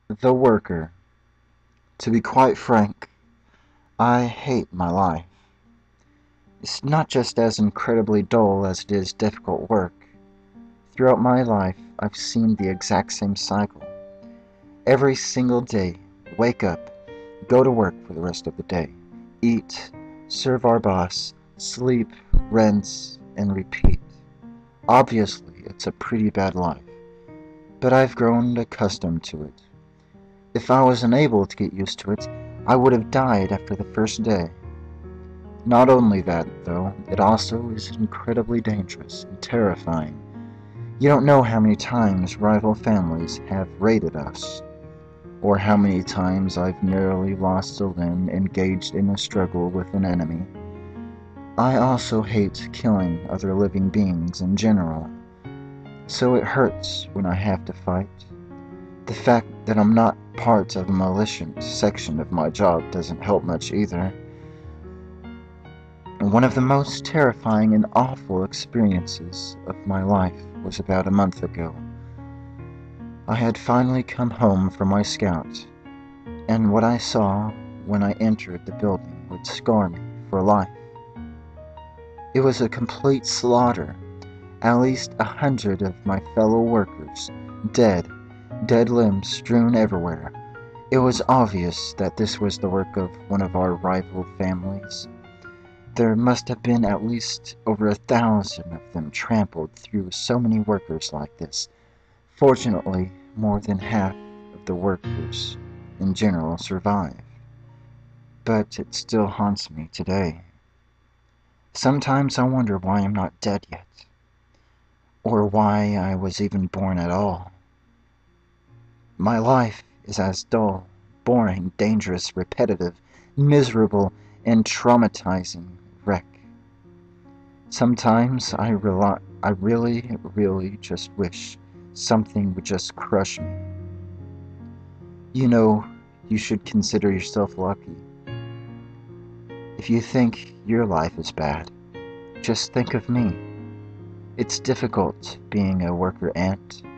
The worker. To be quite frank, I hate my life. It's not just as incredibly dull as it is difficult work. Throughout my life, I've seen the exact same cycle. Every single day, wake up, go to work for the rest of the day, eat, serve our boss, sleep, rinse, and repeat. Obviously, it's a pretty bad life, but I've grown accustomed to it. If I was unable to get used to it, I would have died after the first day. Not only that, though, it also is incredibly dangerous and terrifying. You don't know how many times rival families have raided us, or how many times I've nearly lost a limb engaged in a struggle with an enemy. I also hate killing other living beings in general, so it hurts when I have to fight. The fact that I'm not part of a militant section of my job doesn't help much either. One of the most terrifying and awful experiences of my life was about a month ago. I had finally come home from my scout, and what I saw when I entered the building would scar me for life. It was a complete slaughter. At least 100 of my fellow workers, dead, dead limbs strewn everywhere. It was obvious that this was the work of one of our rival families. There must have been at least over 1,000 of them trampled through so many workers like this. Fortunately, more than half of the workers in general survived, but it still haunts me today. Sometimes I wonder why I'm not dead yet, or why I was even born at all. My life is as dull, boring, dangerous, repetitive, miserable, and traumatizing wreck. Sometimes I really, really just wish something would just crush me. You know, you should consider yourself lucky. If you think your life is bad, just think of me. It's difficult being a worker ant,